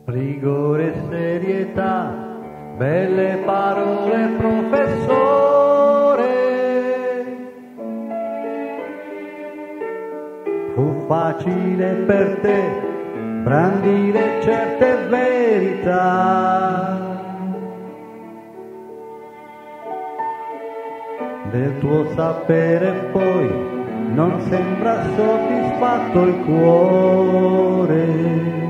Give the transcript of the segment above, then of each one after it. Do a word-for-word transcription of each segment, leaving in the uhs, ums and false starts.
Rigore e serietà, belle parole professore. Fu facile per te brandire certe verità. Del tuo sapere poi non sembra soddisfatto il cuore.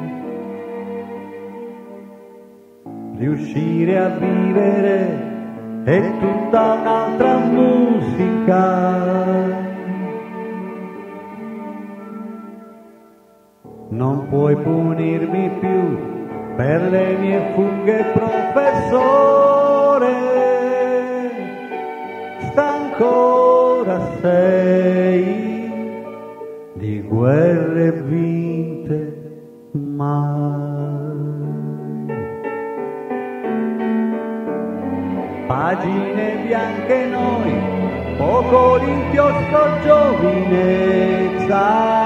Riuscire a vivere è tutta un'altra musica. Non puoi punirmi più per le mie fughe, professore. Stanco sei di guerre vinte mai. Pagine bianche noi, poco l'inchiostro giovinezza.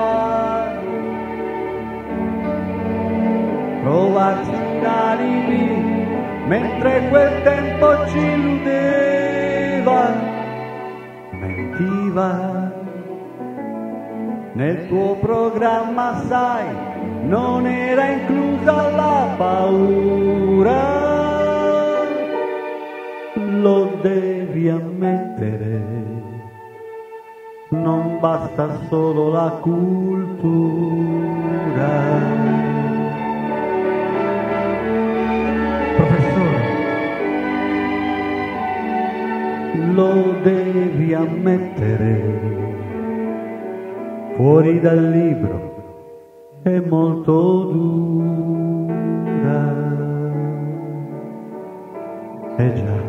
Trovarsi un alibi mentre quel tempo ci illudeva, mentiva. Nel tuo programma, sai, non era inclusa la paura. Lo devi ammettere, non basta solo la cultura. Professore, lo devi ammettere, fuori dal libro è molto dura. Eh già.